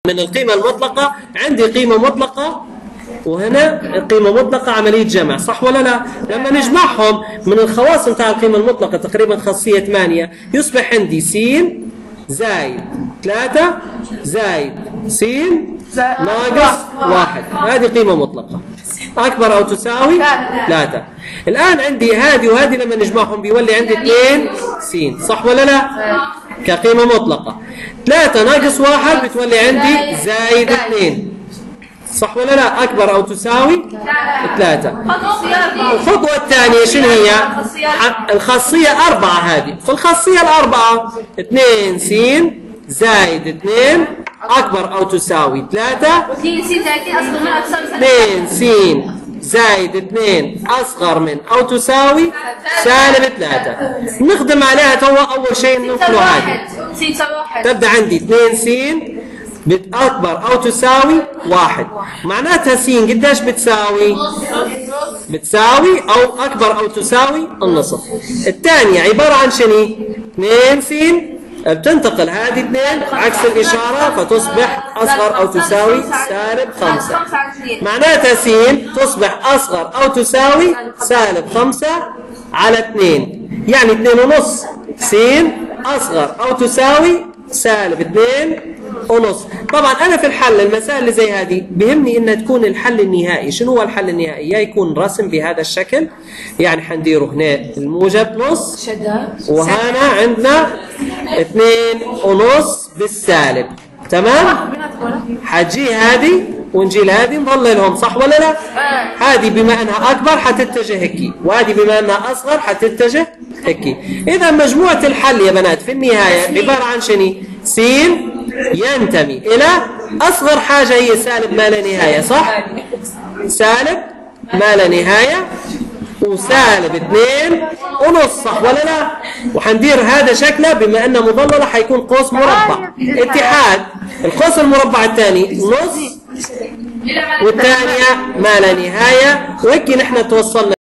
من القيمة المطلقة عندي قيمة مطلقة وهنا قيمة مطلقة عملية جمع، صح ولا لا؟ لما نجمعهم من الخواص نتاع القيمة المطلقة تقريبا خاصية 8 يصبح عندي س زائد 3 زائد س ناقص 1. هذه قيمة مطلقة أكبر أو تساوي 3. الآن عندي هذه وهذه لما نجمعهم بيولي عندي 2 س، صح ولا لا؟ كقيمة مطلقة. 3 ناقص 1 بتولي عندي زائد 2، صح ولا لا؟ أكبر أو تساوي 3. الخطوة الثانية شنو هي؟ الخاصية 4 هذه، فالخاصية الأربعة 2 س زائد 2 أكبر أو تساوي 3. 2 س زائد 2 أصغر من أو تساوي سالب 3. نخدم عليها توا. أول شيء ننقلوا هذه، تبدأ عندي 2 س أكبر أو تساوي 1، معناتها س قديش بتساوي؟ بتساوي أو أكبر أو تساوي النصف. الثانية عبارة عن شنو؟ 2 س بتنتقل هذه 2 عكس الإشارة فتصبح أصغر أو تساوي سالب 5، معناتها س تصبح أصغر أو تساوي سالب 5 على 2، يعني 2.5 س أصغر أو تساوي سالب 2.5. طبعا أنا في الحل المسائل اللي زي هذه بهمني إنها تكون الحل النهائي. شنو هو الحل النهائي؟ يا يكون رسم بهذا الشكل، يعني حنديره هنا الموجب نص وهنا عندنا 2.5 بالسالب، تمام؟ حتجي هذه ونجي لهذه نظللهم، صح ولا لا؟ هذه بما انها اكبر حتتجه هيك، وهذه بما انها اصغر حتتجه هيك. اذا مجموعة الحل يا بنات في النهاية عبارة عن شنو؟ س ينتمي الى اصغر حاجة هي سالب ما لا نهاية، صح؟ سالب ما لا نهاية وسالب 2.5، صح ولا لا؟ وحندير هذا شكله بما انه مظللة حيكون قوس مربع. اتحاد القوس المربع الثاني نص والثانية ما لا نهاية، وهيك نحن توصلنا